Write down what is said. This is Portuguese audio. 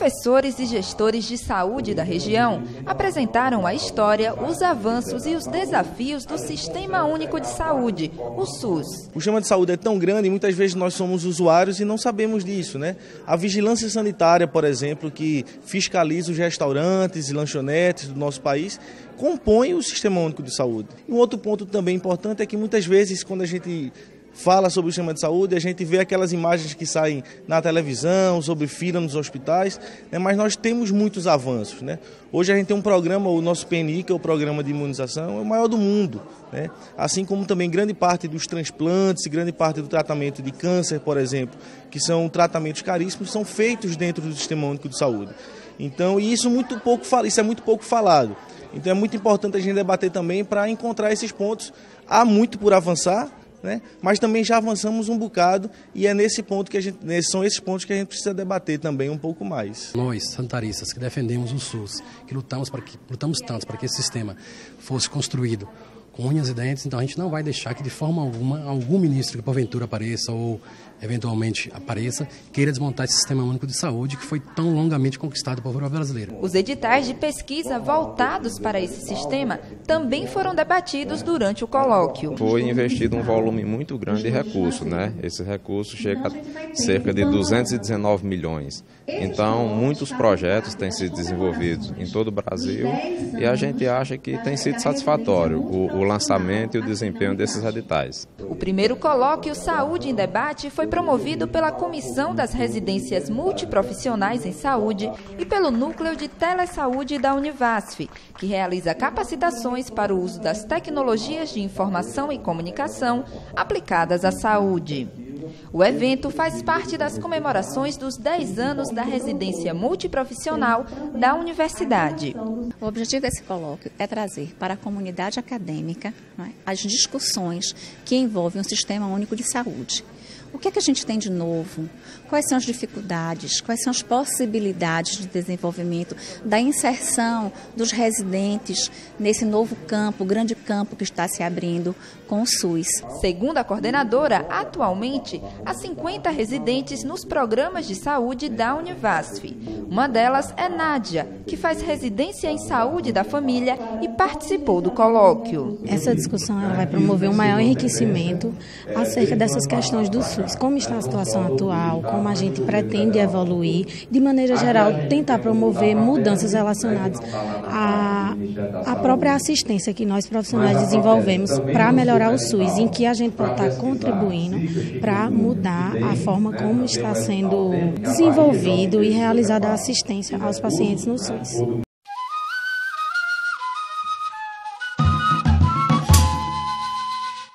Professores e gestores de saúde da região apresentaram a história, os avanços e os desafios do Sistema Único de Saúde, o SUS. O sistema de saúde é tão grande e muitas vezes nós somos usuários e não sabemos disso, né? A vigilância sanitária, por exemplo, que fiscaliza os restaurantes e lanchonetes do nosso país, compõe o Sistema Único de Saúde. E um outro ponto também importante é que muitas vezes quando a gente fala sobre o sistema de saúde, a gente vê aquelas imagens que saem na televisão, sobre fila nos hospitais, né? Mas nós temos muitos avanços, né? Hoje a gente tem um programa, o nosso PNI, que é o Programa de Imunização, é o maior do mundo, né? Assim como também grande parte dos transplantes e grande parte do tratamento de câncer, por exemplo, que são tratamentos caríssimos, são feitos dentro do Sistema Único de Saúde. Então, isso é muito pouco falado. Então é muito importante a gente debater também para encontrar esses pontos. Há muito por avançar, né? Mas também já avançamos um bocado e é nesse ponto que são esses pontos que a gente precisa debater também um pouco mais. Nós, sanitaristas, que defendemos o SUS, que lutamos tanto para que esse sistema fosse construído com unhas e dentes, então a gente não vai deixar que de forma alguma algum ministro que porventura apareça ou eventualmente apareça, queira desmontar esse Sistema Único de Saúde que foi tão longamente conquistado pelo povo brasileiro. Os editais de pesquisa voltados para esse sistema também foram debatidos durante o colóquio. Foi investido um volume muito grande de recursos, né? Esse recurso chega a cerca de 219 milhões. Então, muitos projetos têm sido desenvolvidos em todo o Brasil e a gente acha que tem sido satisfatório o lançamento e o desempenho desses editais. O primeiro colóquio Saúde em Debate foi promovido pela Comissão das Residências Multiprofissionais em Saúde e pelo Núcleo de Telesaúde da Univasf, que realiza capacitações para o uso das tecnologias de informação e comunicação aplicadas à saúde. O evento faz parte das comemorações dos 10 anos da residência multiprofissional da universidade. O objetivo desse colóquio é trazer para a comunidade acadêmica, né, as discussões que envolvem o Sistema Único de Saúde. O que é que a gente tem de novo? Quais são as dificuldades? Quais são as possibilidades de desenvolvimento, da inserção dos residentes nesse novo campo, grande campo que está se abrindo com o SUS? Segundo a coordenadora, atualmente há 50 residentes nos programas de saúde da Univasf. Uma delas é Nádia, que faz residência em saúde da família e participou do colóquio. Essa discussão ela vai promover um maior enriquecimento acerca dessas questões do SUS. Como está a situação atual, como a gente pretende evoluir, de maneira geral, tentar promover mudanças relacionadas à própria assistência que nós profissionais desenvolvemos para melhorar o SUS, em que a gente pode estar contribuindo para mudar a forma como está sendo desenvolvido e realizada a assistência aos pacientes no SUS.